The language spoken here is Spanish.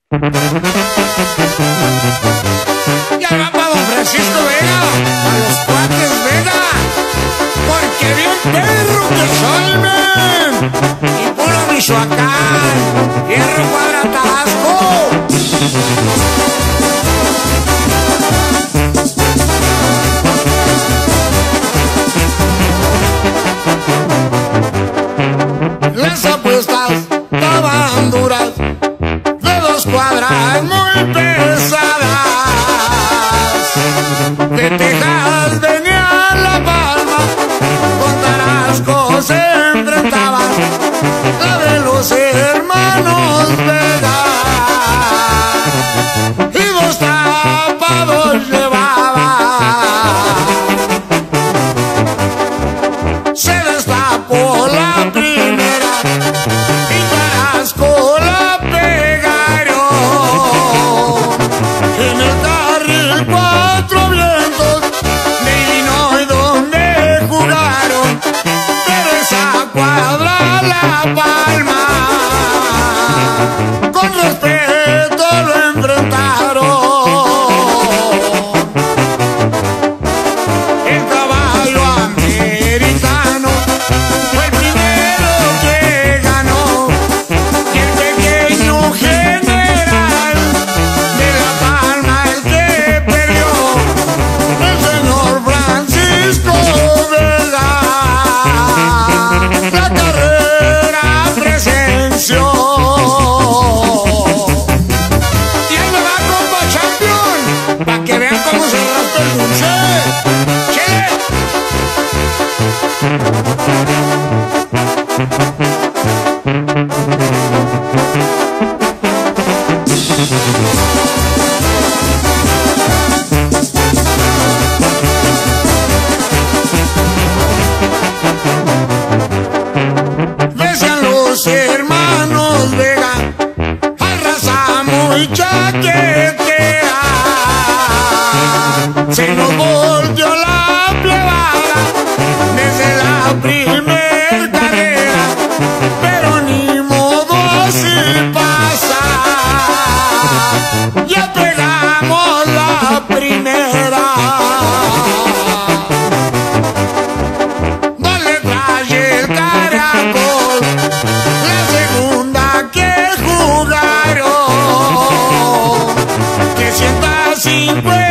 Ya va para don Francisco Vega, a los cuates Vega, porque bien perro que soy, men. Y puro Michoacán, Fierro Cuadra-Tabasco. Las apuestas estaban duras, de 2 cuadras muy pesadas. De Texas venía La Palma, con Tarasco se enfrentaban, la de los hermanos Vega, y 2 tapados llevaba. Se destapó la primera y Tarasco la pegaron. En el carril 4 vientos de Illinois donde jugaron, pero esa cuadra La Palma con respeto lo enfrentaron. El caballo americano fue el primero que ganó, y el pequeño general de La Palma el que perdió, el señor Francisco Vega. La carrera presenció. Y ahí me va, compa champion, pa' que vean cómo se raspa el dulce. ¡Chele! Decían los hermanos Vega, arrasa muy chaquetera. Se nos volteó la plebada desde la primer carrera, pero ni modo así pasa. Ya pegamos la primera. Dale traje el caracol, la segunda que jugaron, que 150